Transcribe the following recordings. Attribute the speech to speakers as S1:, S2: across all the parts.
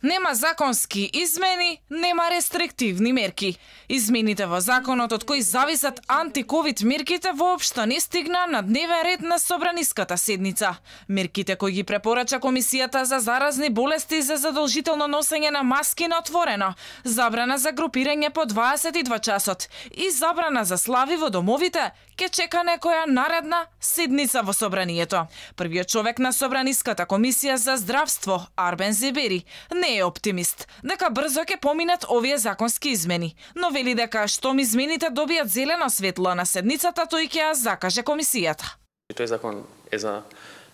S1: Нема законски измени, нема рестриктивни мерки. Измените во законот од кои зависат антиковид мерките воопшто не стигна на дневен ред на собраниската седница. Мерките кои ги препорача Комисијата за заразни болести за задолжително носење на маски на отворено, забрана за групирање по 22 часот и забрана за слави во домовите, ке чека некоја наредна седница во собранието. Првиот човек на Собраниската комисија за здравство, Арбен Зебери, не е оптимист дека брзо ќе поминат овие законски измени, но вели дека штом измените добијат зелено светло на седницата, тој ќе ја закаже комисијата.
S2: Тој закон е за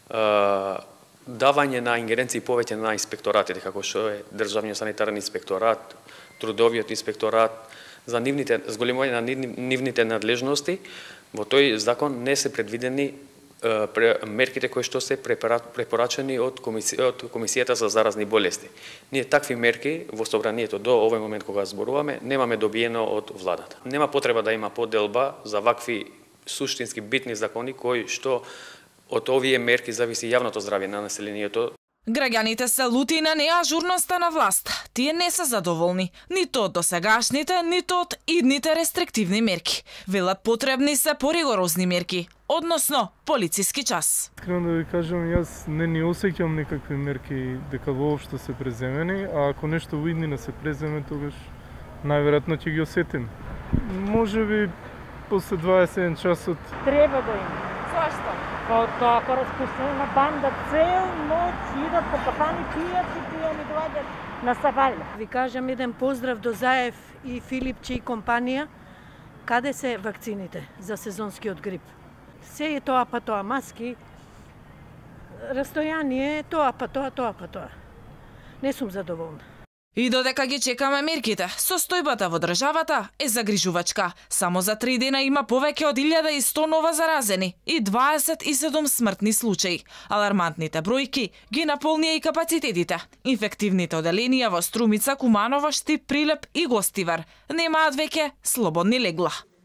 S2: давање на ингеренции повеќе на инспекторатите, како што е Државниот санитарен инспекторат, Трудовиот инспекторат, за зголемување на нивните надлежности. Во тој закон не се предвидени мерките кои што се препорачани од Комисијата за заразни болести. Ние такви мерки во собранието до овој момент кога зборуваме немаме добиено од владата. Нема потреба да има поделба за вакви суштински битни закони кои што од овие мерки зависи јавното здравје на населението.
S1: Граѓаните се лути на неажурноста на власт. Тие не се задоволни, ниту од досегашните, ниту од идните рестриктивни мерки. Велат потребни се поригорозни мерки, односно полициски час.
S3: Искрено да ви кажам, јас не осеќам некакви мерки дека воопшто се преземени, а ако нешто во иднина се преземе, тогаш најверојатно ќе ги осетим. Можеби после 21 часот.
S4: Треба да има.
S1: Зашто?
S4: Тоа распустена банда цел ноќ идат по кафани, пијат и доаѓат на Саваља. Ви кажам еден поздрав до Заев и Филипче и компанија. Каде се вакцините за сезонскиот грип? Се е тоа па тоа, маски, растојание, тоа па тоа. Не сум задоволна.
S1: И додека ги чекаме мерките, состојбата во државата е загрижувачка. Само за 3 дена има повеќе од 1100 нова заразени и 27 смртни случаи. Алармантните бројки ги наполнија и капацитетите. Инфективните оделенија во Струмица, Куманово, Штип, Прилеп и Гостивар немаат веќе слободни легла.